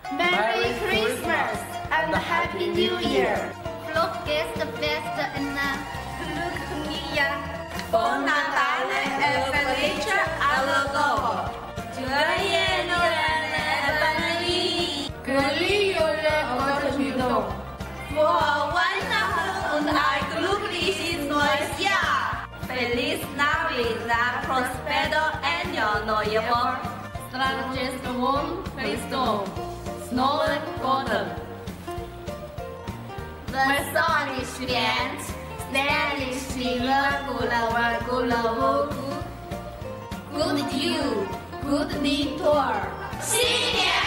Merry Christmas and Happy New Year! Vlogjes de beste en gelukkige nieuwjaar. Buon Natale e felice anno nuovo. Joyeux Noël et bonne nuit. Glühjolle Gottesbildung. Frohe Weihnachten und ein glückliches neues Jahr. Feliz Navidad, Prospero año nuevo. Здравствуйте, Христом. С Новым годом! Besonders schwert, ständig Schlimme, Gula, Good you, good Victor. 新年